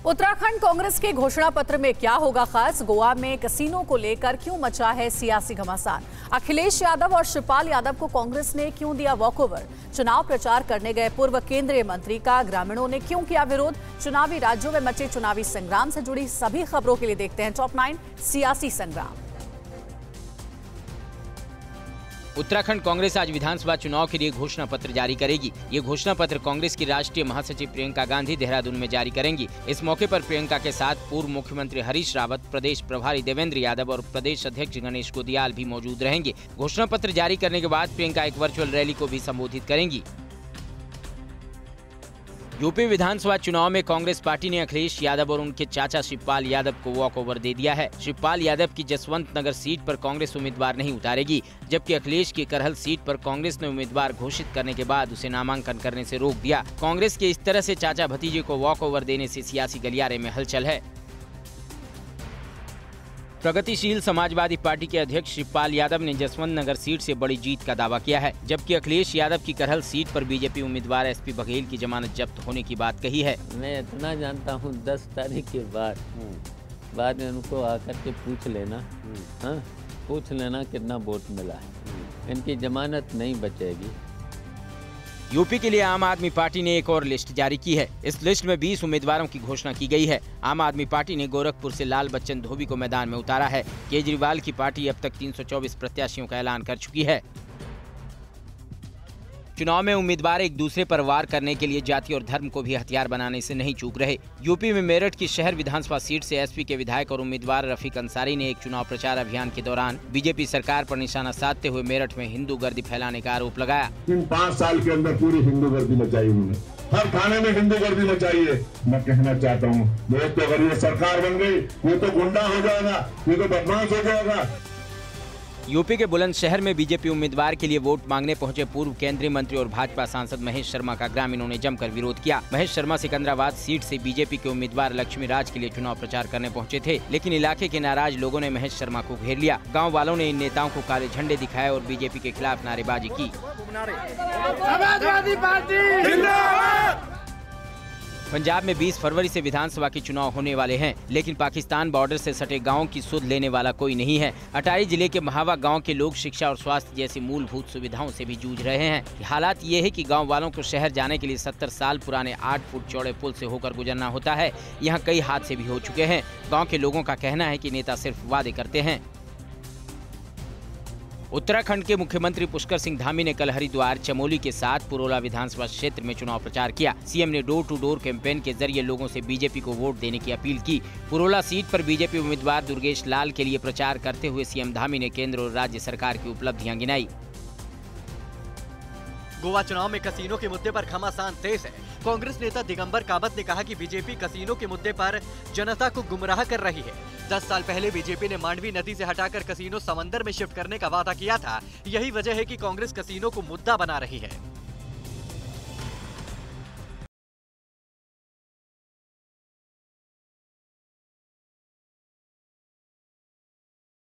उत्तराखंड कांग्रेस के घोषणा पत्र में क्या होगा खास? गोवा में कसीनो को लेकर क्यों मचा है सियासी घमासान? अखिलेश यादव और शिवपाल यादव को कांग्रेस ने क्यों दिया वॉकओवर? चुनाव प्रचार करने गए पूर्व केंद्रीय मंत्री का ग्रामीणों ने क्यों किया विरोध? चुनावी राज्यों में मचे चुनावी संग्राम से जुड़ी सभी खबरों के लिए देखते हैं टॉप 9 सियासी संग्राम। उत्तराखंड कांग्रेस आज विधानसभा चुनाव के लिए घोषणा पत्र जारी करेगी। ये घोषणा पत्र कांग्रेस की राष्ट्रीय महासचिव प्रियंका गांधी देहरादून में जारी करेंगी। इस मौके पर प्रियंका के साथ पूर्व मुख्यमंत्री हरीश रावत, प्रदेश प्रभारी देवेंद्र यादव और प्रदेश अध्यक्ष गणेश गोदियाल भी मौजूद रहेंगे। घोषणा पत्र जारी करने के बाद प्रियंका एक वर्चुअल रैली को भी संबोधित करेंगी। यूपी विधानसभा चुनाव में कांग्रेस पार्टी ने अखिलेश यादव और उनके चाचा शिवपाल यादव को वॉकओवर दे दिया है। शिवपाल यादव की जसवंत नगर सीट पर कांग्रेस उम्मीदवार नहीं उतारेगी, जबकि अखिलेश की करहल सीट पर कांग्रेस ने उम्मीदवार घोषित करने के बाद उसे नामांकन करने से रोक दिया। कांग्रेस के इस तरह से चाचा भतीजे को वॉकओवर देने से सियासी गलियारे में हलचल है। प्रगतिशील समाजवादी पार्टी के अध्यक्ष शिवपाल यादव ने जसवंत नगर सीट से बड़ी जीत का दावा किया है, जबकि अखिलेश यादव की करहल सीट पर बीजेपी उम्मीदवार एसपी बघेल की जमानत जब्त होने की बात कही है। मैं इतना जानता हूँ 10 तारीख के बाद में उनको आकर के पूछ लेना, हाँ पूछ लेना कितना वोट मिला है। इनकी जमानत नहीं बचेगी। यूपी के लिए आम आदमी पार्टी ने एक और लिस्ट जारी की है। इस लिस्ट में 20 उम्मीदवारों की घोषणा की गई है। आम आदमी पार्टी ने गोरखपुर से लाल बच्चन धोबी को मैदान में उतारा है। केजरीवाल की पार्टी अब तक 324 प्रत्याशियों का ऐलान कर चुकी है। चुनाव में उम्मीदवार एक दूसरे पर वार करने के लिए जाति और धर्म को भी हथियार बनाने से नहीं चूक रहे। यूपी में मेरठ की शहर विधानसभा सीट से एसपी के विधायक और उम्मीदवार रफीक अंसारी ने एक चुनाव प्रचार अभियान के दौरान बीजेपी सरकार पर निशाना साधते हुए मेरठ में हिंदू गर्दी फैलाने का आरोप लगाया। इन 5 साल के अंदर पूरी हिंदू गर्दी मचाई उन्होंने, हर थाने में हिंदू गर्दी मचाई है। मैं कहना चाहता हूँ दोस्तों, अगर ये सरकार बन गई ये तो गुंडा हो जाएगा, ये तो बदमाश हो जाएगा। यूपी के बुलंदशहर में बीजेपी उम्मीदवार के लिए वोट मांगने पहुंचे पूर्व केंद्रीय मंत्री और भाजपा सांसद महेश शर्मा का ग्रामीणों ने जमकर विरोध किया। महेश शर्मा सिकंदराबाद सीट से बीजेपी के उम्मीदवार लक्ष्मी राज के लिए चुनाव प्रचार करने पहुंचे थे, लेकिन इलाके के नाराज लोगों ने महेश शर्मा को घेर लिया। गाँव वालों ने इन नेताओं को काले झंडे दिखाए और बीजेपी के खिलाफ नारेबाजी की। पंजाब में 20 फरवरी से विधानसभा के चुनाव होने वाले हैं, लेकिन पाकिस्तान बॉर्डर से सटे गांवों की सुध लेने वाला कोई नहीं है। अटारी जिले के महावा गांव के लोग शिक्षा और स्वास्थ्य जैसी मूलभूत सुविधाओं से भी जूझ रहे हैं। हालात ये है कि गांव वालों को शहर जाने के लिए 70 साल पुराने 8 फुट चौड़े पुल से होकर गुजरना होता है। यहाँ कई हादसे भी हो चुके हैं। गाँव के लोगों का कहना है कि नेता सिर्फ वादे करते हैं। उत्तराखंड के मुख्यमंत्री पुष्कर सिंह धामी ने कल हरिद्वार, चमोली के साथ पुरोला विधानसभा क्षेत्र में चुनाव प्रचार किया। सीएम ने डोर टू डोर कैंपेन के जरिए लोगों से बीजेपी को वोट देने की अपील की। पुरोला सीट पर बीजेपी उम्मीदवार दुर्गेश लाल के लिए प्रचार करते हुए सीएम धामी ने केंद्र और राज्य सरकार की उपलब्धियां गिनाई। गोवा चुनाव में कसीनो के मुद्दे पर घमासान तेज है। कांग्रेस नेता दिगंबर कामत ने कहा कि बीजेपी कसीनो के मुद्दे पर जनता को गुमराह कर रही है। 10 साल पहले बीजेपी ने मांडवी नदी से हटाकर कसीनो समंदर में शिफ्ट करने का वादा किया था। यही वजह है कि कांग्रेस कसीनो को मुद्दा बना रही है।